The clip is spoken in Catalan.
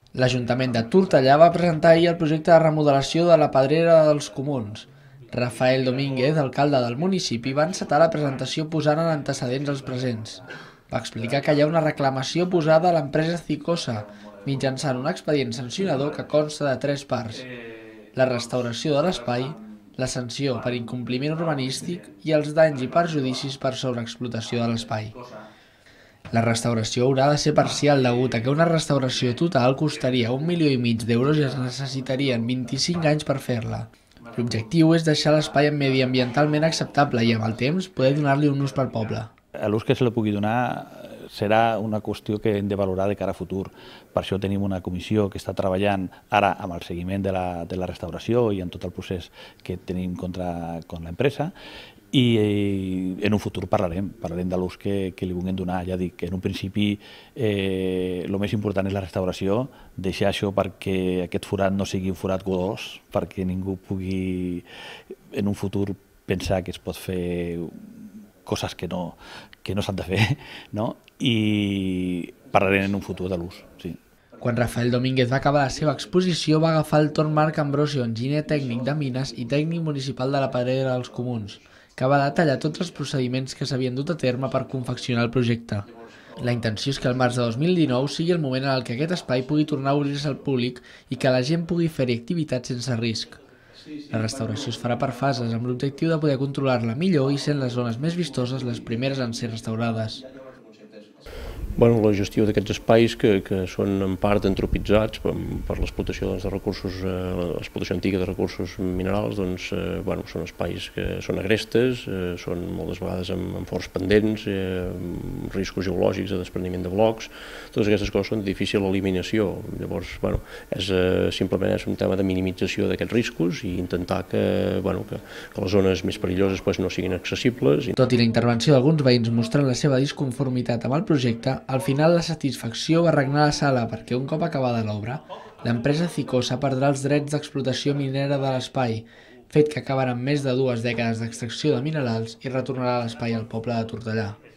L'Ajuntament de Tortellà va presentar ahir el projecte de remodelació de la Pedrera dels Comuns. Rafael Domínguez, alcalde del municipi, va encetar la presentació posant en antecedents als presents. Va explicar que hi ha una reclamació posada a l'empresa Cicosa, mitjançant un expedient sancionador que consta de 3 parts: la restauració de l'espai, la sanció per incompliment urbanístic i els danys i perjudicis per sobreexplotació de l'espai. La restauració haurà de ser parcial degut a que una restauració total costaria 1,5 milions d'euros i es necessitarien 25 anys per fer-la. L'objectiu és deixar l'espai mediambientalment acceptable i, amb el temps, poder donar-li un ús pel poble. L'ús que se li pugui donar serà una qüestió que hem de valorar de cara a futur. Per això tenim una comissió que està treballant ara amb el seguiment de la restauració i en tot el procés que tenim contra l'empresa, i en un futur parlarem de l'ús que li vulguem donar. Ja dic que en un principi el més important és la restauració, deixar això perquè aquest forat no sigui un forat godós, perquè ningú pugui en un futur pensar que es pot fer coses que no s'han de fer, no? I parlarem en un futur de l'ús, sí. Quan Rafael Domínguez va acabar la seva exposició, va agafar el torn Marc Ambrosio, enginyer tècnic de mines i tècnic municipal de la Pedrera dels Comuns, que va detallar tots els procediments que s'havien dut a terme per confeccionar el projecte. La intenció és que el març de 2019 sigui el moment en el que aquest espai pugui tornar a obrir-se al públic i que la gent pugui fer-hi activitats sense risc. La restauració es farà per fases, amb l'objectiu de poder controlar-la millor i sent les zones més vistoses les primeres en ser restaurades. Bueno, la gestió d'aquests espais que són en part antropitzats per l'explotació de recursos, l'explotació antiga de recursos minerals, bueno, són espais que són agrestes, són moltes vegades amb forts pendents, riscos geològics de despreniment de blocs. Totes aquestes coses són de difícil eliminació. Llavors, bueno, simplement és un tema de minimització d'aquests riscos i intentar que les zones més perilloses no siguin accessibles. Tot i la intervenció d'alguns veïns mostrant la seva disconformitat amb el projecte, al final la satisfacció va regnar a la sala perquè un cop acabada l'obra, l'empresa Cicosa perdrà els drets d'explotació minera de l'espai, fet que acabarà amb més de 2 dècades d'extracció de minerals i retornarà l'espai al poble de Tortellà.